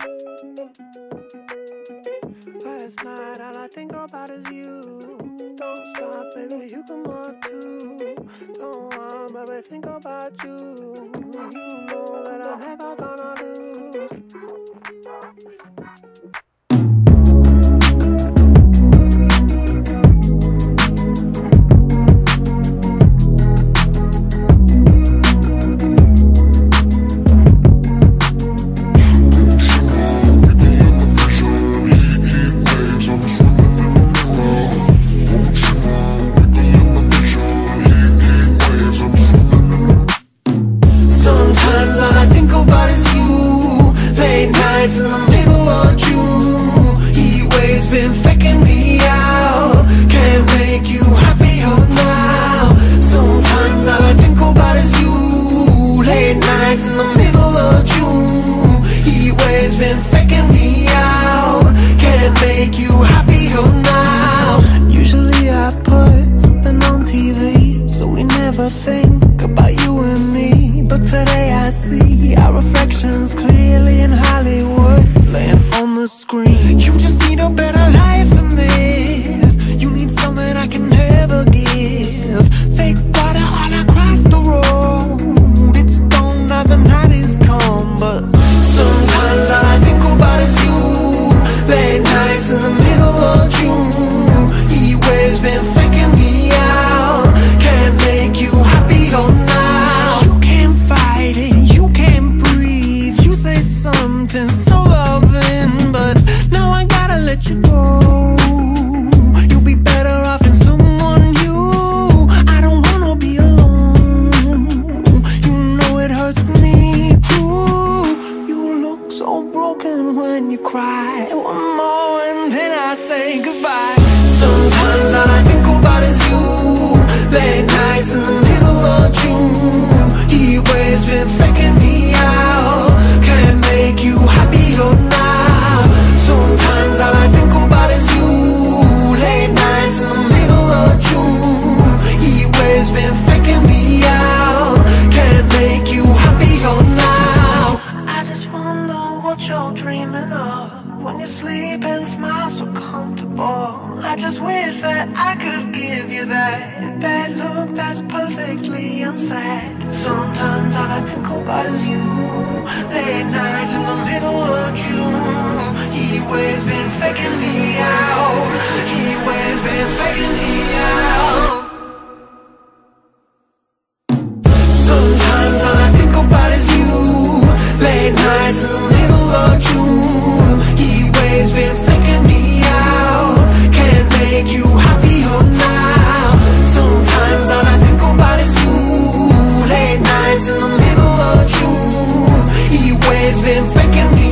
Last night all I think about is you. Don't stop, baby, you come on too. Don't want, baby, think about you. You know that I'm never gonna lose. Sometimes all I think about is you. Late nights in the middle of June. Heat waves been faking me out. Can't make you happier now. Sometimes all I think about is you. Late nights in the middle of June. Heat waves been faking me out. Can't make you happier now. Usually I put something on TV, so we never think about you and me. But today I see our reflections clearly in Hollywood, laying on the screen. You just need a better life than this. You need something I can never give. Fake water all across the road. It's gone now, the night is come. But sometimes all I think about is you. Late nights in the middle of June. Heat waves been faking me out. Can't make you happier now. You can't fight it, you can't breathe. You say something so loving, but now I gotta let you go. You'll be better off in someone new. I don't wanna be alone. You know it hurts me too. You look so broken when you cry. One more and then I say goodbye. Sometimes all I think about is you. Late nights in the middle of June. Heat waves been faking me out. Can't make you happier now. Sometimes all I think about is you. Late nights in the middle of June. Heat waves been faking me out. Can't make you happier now. I just wonder what you're dreaming of when you sleep and smile so comfortable. I just wish that I could give you that look that's perfectly unsaid. Sometimes all I think about is you. Late nights in the middle of June. Heat waves been faking me out. Heat waves been faking me out. Sometimes all I think about is you. Late nights in the middle of June. Heat waves been faking me out. Can't make you happier now. Sometimes all I think about is you. Late nights in the middle of June. Heat waves been faking me